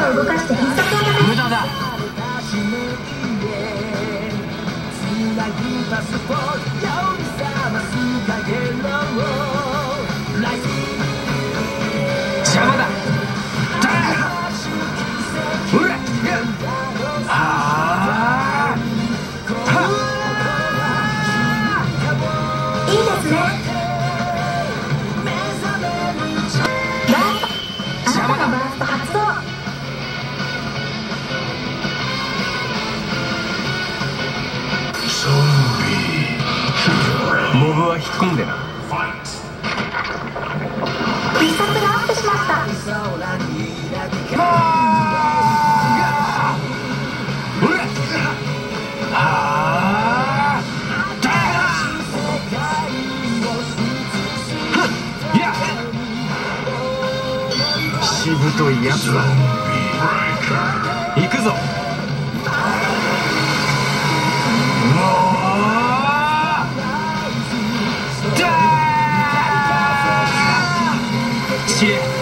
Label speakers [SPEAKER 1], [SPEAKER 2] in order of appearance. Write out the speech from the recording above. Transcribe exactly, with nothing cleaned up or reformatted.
[SPEAKER 1] を動かして必殺技です。
[SPEAKER 2] 無駄だ。邪魔だ。うらっはあ
[SPEAKER 1] いいですね。バースト、あなたのバースト発動。
[SPEAKER 2] モブは引っ込んでな。
[SPEAKER 1] 必殺がアップしました。
[SPEAKER 2] しぶといやつだ。行くぞ。知恵